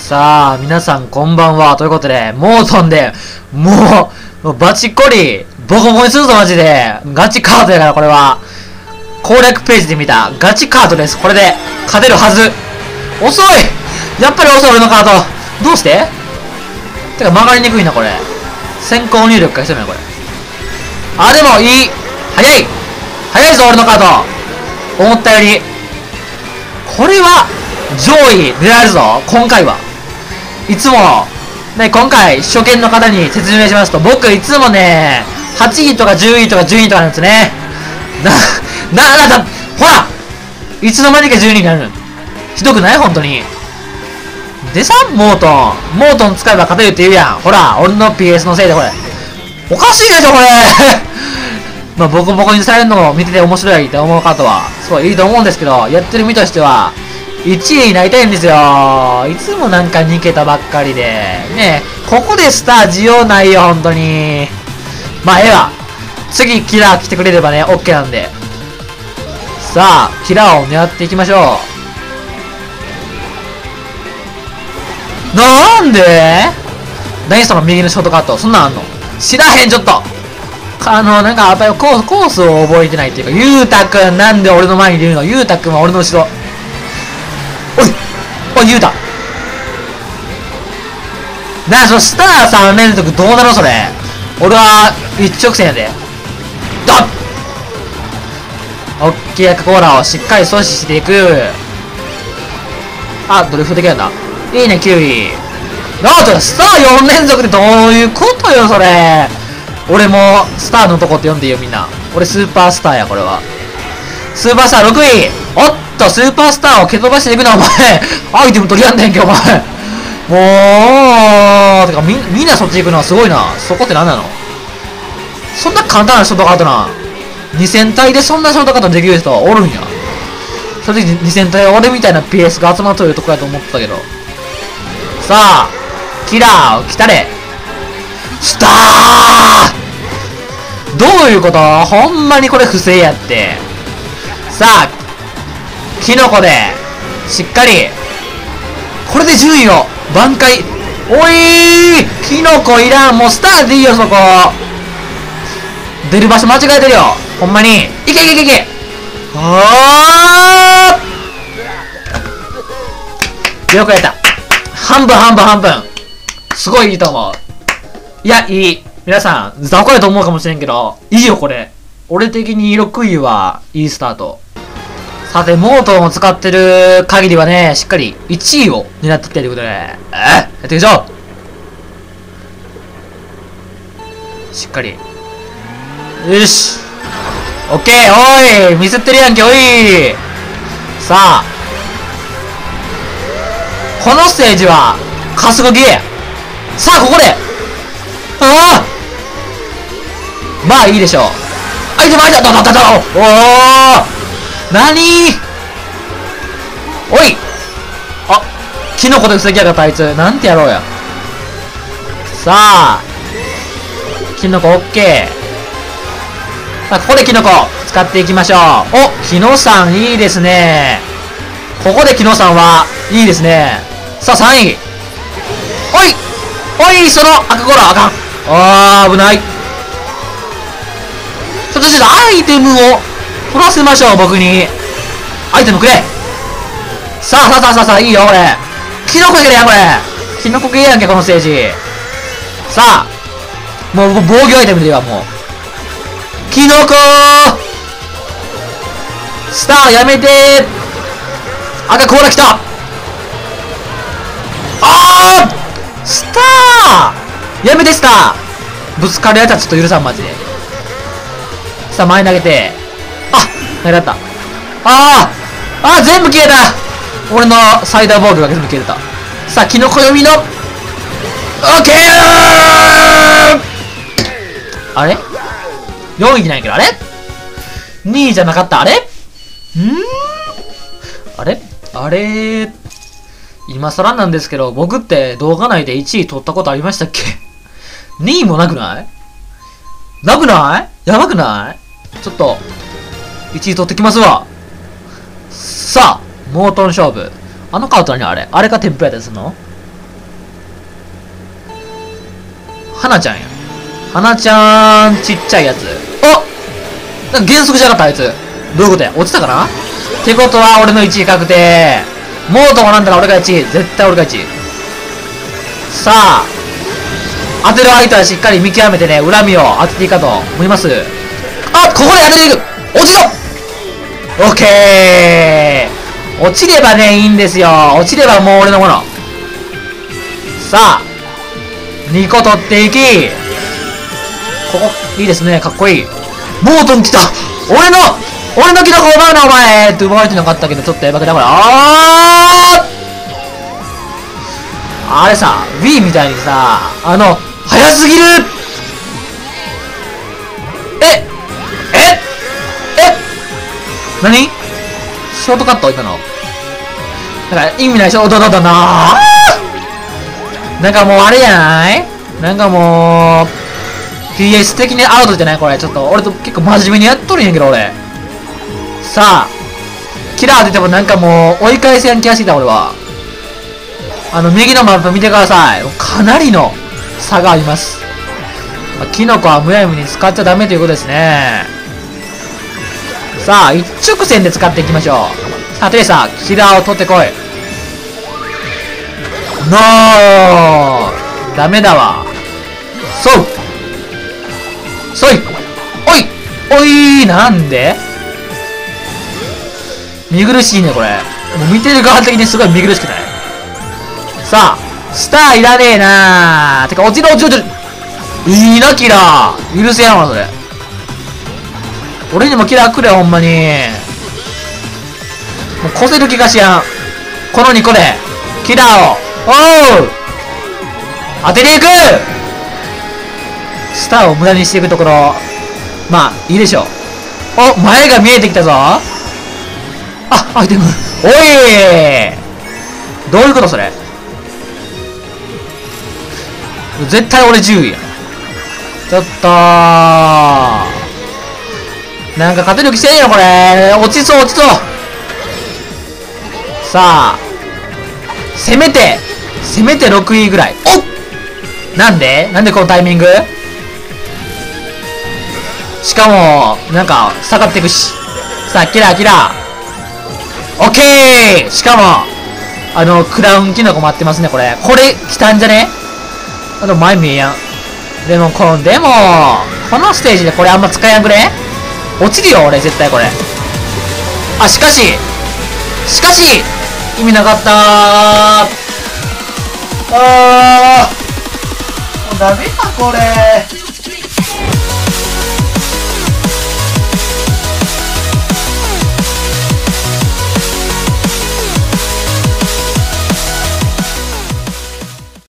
さあ、皆さんこんばんは。ということで、モートンで、もうバチコリ、ボコボコにするぞ、マジで。ガチカードやから、これは。攻略ページで見た、ガチカードです。これで、勝てるはず。遅いやっぱり遅い、俺のカード。どうしててか、曲がりにくいな、これ。先行入力が必要なの、これ。あ、でも、いい。早い早いぞ、俺のカード。思ったより。これは、上位狙えるぞ、今回は。いつも、ね、今回、初見の方に説明しますと、僕、いつもね、8位とか10位とか12位とかなんですね。ほらいつの間にか12位になる。ひどくない本当に。でさ、モートン使えば勝てるって言うやん。ほら、俺の PS のせいでこれ。おかしいでしょ、これまあ、ボコボコにされるのを見てて面白いって思う方は、すごいいいと思うんですけど、やってる身としては、1位になりたいんですよ。いつもなんか2桁ばっかりで。ねえ、ここでスター需要ないよ、本当に。まあ、ええわ。次、キラー来てくれればね、OK なんで。さあ、キラーを狙っていきましょう。なんで何その右のショートカット。そんなんあんの知らへん、ちょっと。なんか、やっぱりコースを覚えてないっていうか、ゆうたくん、なんで俺の前にいるの？ゆうたくんは俺の後ろ。おい、ゆうた。そのスター3連続どうなのそれ。俺は、一直線やで。オッケー、赤コーラをしっかり阻止していく。あ、ドリフトできるんだ。いいね、9位。なんとスター4連続でどういうことよ、それ。俺も、スターのとこって読んでいいよ、みんな。俺スーパースターや、これは。スーパースター6位。おっと、スーパースターを蹴飛ばしていくな、お前。アイテム取りやんねんけ、お前。もう、てか、みんなそっち行くのはすごいな。そこって何なの？そんな簡単なショートカットな。2000体でそんなショートカットできる人はおるんや。正直2000体は俺みたいな PS が集まっとるとこやと思ってたけど。さあ、キラー、来たれ。スター！どういうこと？ほんまにこれ不正やって。さあ、キノコで、しっかり、これで順位を挽回。おいー！キノコいらん。もうスターでいいよ、そこ。出る場所間違えてるよ。ほんまに。いけいけいけいけ。よくやった。半分。すごいいいと思う。いや、いい。皆さん、雑魚やと思うかもしれんけど、いいよ、これ。俺的に6位はいいスタート。さて、モートンを使ってる限りはね、しっかり1位を狙っていきたいということで、やっていきましょう。しっかり。よし。オッケー、おいミスってるやんけ、おいさあ。このステージは、加速ゲー。さあ、ここでまあいいでしょう。アイテムおーなにおいキノコで防ぎやがったあいつ。なんてやろうや。さあ。キノコオッケー。さあ、ここでキノコ使っていきましょう。キノさんいいですね。ここでキノさんはいいですね。さあ、3位。おい、その赤コーラあかん。危ない。ちょっとアイテムを取らせましょう、僕に。アイテムくれ。さあ、いいよ、これ。キノコゲーやん、これ。キノコゲーやんけ、このステージ。さあ。もう、防御アイテムではもう。キノコスターやめてー。赤コーラ来た。スターやめて、スターぶつかるやつはちょっと許さん、マジで。さあ、前投げて。投げだった。全部消えた。俺のサイダーボールが全部消えた。さあ、キノコ読みの、オッケーあれ ?4 位じゃないけど、あれ ?2 位じゃなかった、あれあれ今更なんですけど、僕って動画内で1位取ったことありましたっけ？ 2 位もなくないやばくない？ちょっと、1位取ってきますわ。さあ、モートン勝負。あのカート何あれがテンプやったりするの？ 花ちゃんや。花ちゃん、ちっちゃいやつ。おなんか減速じゃなかったあいつ。どういうことや落ちたかなってことは俺の1位確定。モートもなんだら俺が1位。絶対俺が1位。さあ、当てる相手はしっかり見極めてね、恨みを当てていいかと思います。あ、ここで当てていく落ちろオッケー落ちればね、いいんですよ。落ちればもう俺のもの。さあ、2個取っていき、ここ、いいですね。かっこいい。モートン来た俺のキノコ奪うな、お前って奪われてなかったけど、ちょっとやばくだから。あれさ、Wii みたいにさ、早すぎる何ショートカット今の。なんか意味ないショートカットななんかもうあれじゃないなんかもう、PS 的にアウトじゃないこれ。ちょっと、俺と結構真面目にやっとるんやけど、俺。さあ、キラー出てもなんかもう、追い返せやん気がしてきた、俺は。右のマップ見てください。かなりの差があります。キノコはむやみに使っちゃダメということですね。さあ、一直線で使っていきましょう。さあ、テレサ、キラーを取ってこい。ノーダメだわ。そいおいなんで見苦しいね、これ。もう見てる側的にすごい見苦しくない？さあ、スターいらねえなー。てか、落ちる。いいな、キラー。許せやんわ、それ。俺にもキラーくれ、ほんまに。もう、こせる気がしやん。この2個で、キラーを。おう当てていくスターを無駄にしていくところ。まあ、いいでしょう。お、前が見えてきたぞ。あ、アイテム。おいどういうこと、それ。絶対俺10位や。ちょっとなんか勝てる気せんよ、これ。落ちそう。さあ、せめて6位ぐらい。なんでこのタイミングしかも、なんか、下がっていくし。さあ、キラー。オッケーしかも、クラウンキノコ待ってますね、これ。これ、来たんじゃね前見えやん。でも、このステージでこれあんま使えやんくね落ちるよ、俺、絶対これ。あ、しかし、意味なかったー。もうダメか、これ。